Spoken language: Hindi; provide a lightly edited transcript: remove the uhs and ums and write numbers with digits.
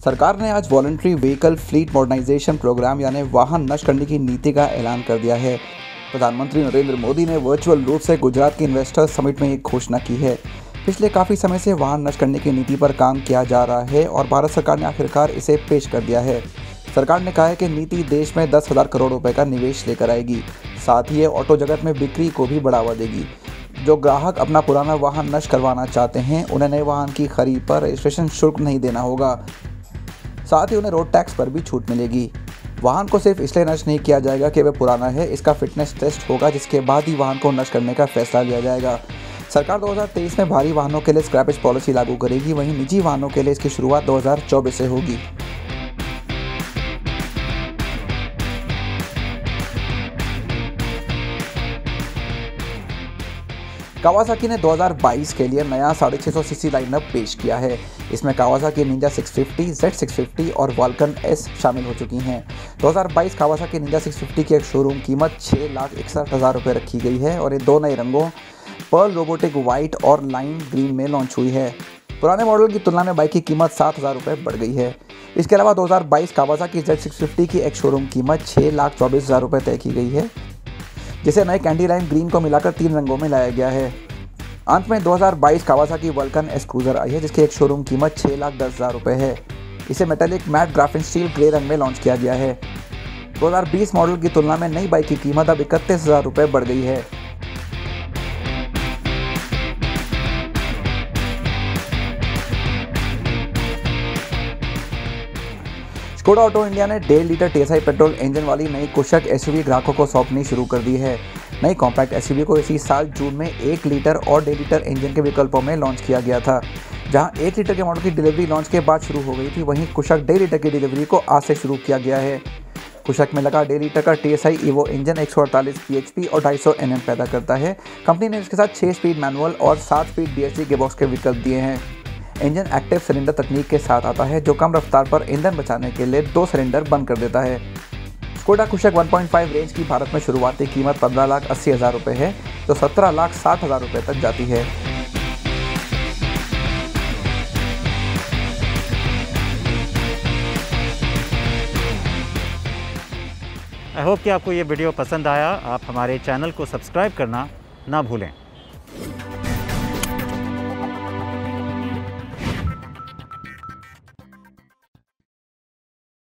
सरकार ने आज voluntary vehicle fleet modernisation programme यानी वाहन नष्ट करने की नीति का ऐलान कर दिया है। प्रधानमंत्री नरेंद्र मोदी ने वर्चुअल रूप से गुजरात के इन्वेस्टर्स समिट में एक घोषणा की है। पिछले काफ़ी समय से वाहन नष्ट करने की नीति पर काम किया जा रहा है और भारत सरकार ने आखिरकार इसे पेश कर दिया है। सरकार ने कहा है कि नीति देश में 10,000 करोड़ रुपए का निवेश लेकर आएगी। साथ ही ये ऑटो जगत में बिक्री को भी बढ़ावा देगी। जो ग्राहक अपना पुराना वाहन नष्ट करवाना चाहते हैं उन्हें नए वाहन की खरीद पर रजिस्ट्रेशन शुल्क नहीं देना होगा। साथ ही उन्हें रोड टैक्स पर भी छूट मिलेगी। वाहन को सिर्फ इसलिए नष्ट नहीं किया जाएगा कि वह पुराना है, इसका फिटनेस टेस्ट होगा जिसके बाद ही वाहन को नष्ट करने का फैसला लिया जाएगा। सरकार 2023 में भारी वाहनों के लिए स्क्रैपेज पॉलिसी लागू करेगी, वहीं निजी वाहनों के लिए इसकी शुरुआत 2024 से होगी। कावासाकी ने 2022 के लिए नया 650 सीसी लाइनअप पेश किया है। इसमें कावासाकी निंजा 650, Z650 और वाल्कन S शामिल हो चुकी हैं। 2022 कावासाकी निंजा 650 की एक शोरूम कीमत 6,61,000 रुपये रखी गई है और ये दो नए रंगों पर्ल रोबोटिक वाइट और लाइम ग्रीन में लॉन्च हुई है। पुराने मॉडल की तुलना में बाइक की कीमत 7,000 रुपये बढ़ गई है। इसके अलावा 2022 कावासाकी Z650 की एक शोरूम कीमत 6,24,000 रुपये तय की गई है, जिसे नए कैंडी लाइम ग्रीन को मिलाकर 3 रंगों में लाया गया है। अंत में 2022 कावासाकी वाल्कन S क्रूजर आई है, जिसकी एक शोरूम कीमत 6,10,000 रुपये है। इसे metallic matte graphene steel grey रंग में लॉन्च किया गया है। 2020 मॉडल की तुलना में नई बाइक की कीमत अब 31,000 रुपये बढ़ गई है। स्कोडा ऑटो इंडिया ने 1.5 लीटर TSI पेट्रोल इंजन वाली नई कुशक SUV ग्राहकों को सौंपनी शुरू कर दी है। नई कॉम्पैक्ट SUV को इसी साल जून में 1 लीटर और 1.5 लीटर इंजन के विकल्पों में लॉन्च किया गया था। जहां 1 लीटर के मॉडल की डिलीवरी लॉन्च के बाद शुरू हो गई थी, वहीं कुशक 1.5 लीटर की डिलीवरी को आज से शुरू किया गया है। कुशक में लगा 1.5 लीटर का TSI EVO इंजन 148 bhp और 250 Nm पैदा करता है। कंपनी ने इसके साथ 6 स्पीड मैनुअल और 7 स्पीड DSG गेयरबॉक्स के विकल्प दिए हैं। इंजन एक्टिव सिलेंडर तकनीक के साथ आता है, जो कम रफ्तार पर ईंधन बचाने के लिए 2 सिलेंडर बंद कर देता है। स्कोडा कुशक 1.5 रेंज की भारत में शुरुआती कीमत 15,80,000 रुपये है, जो 17,60,000 रुपये तक जाती है। आई होप कि आपको ये वीडियो पसंद आया। आप हमारे चैनल को सब्सक्राइब करना ना भूलें।